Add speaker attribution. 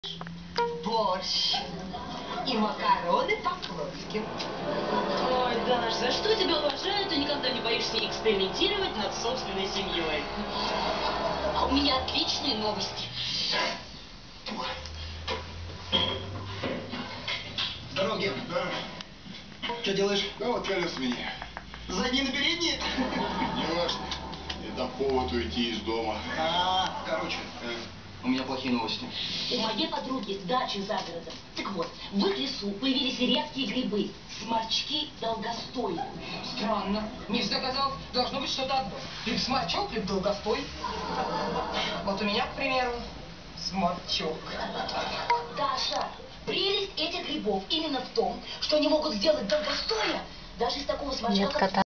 Speaker 1: Борщ и макароны по-флотски.
Speaker 2: Ой, Даш, за что тебя уважаю, ты никогда не боишься экспериментировать над собственной семьей.
Speaker 1: А у меня отличные новости.
Speaker 3: С дороги. Да. Что делаешь?
Speaker 4: Да вот колес мне.
Speaker 3: Задние на передние?
Speaker 4: Не важно. Это повод уйти из дома.
Speaker 3: Короче, у меня плохие новости.
Speaker 1: У моей подруги дача за городом. Так вот, в их лесу появились редкие грибы. Сморчки долгостой.
Speaker 5: Странно. Не всегда казалось, должно быть что-то одно. Либо сморчок, либо долгостой. Вот у меня, к примеру, сморчок.
Speaker 1: Даша, прелесть этих грибов именно в том, что они могут сделать долгостоя даже из такого сморчка, как...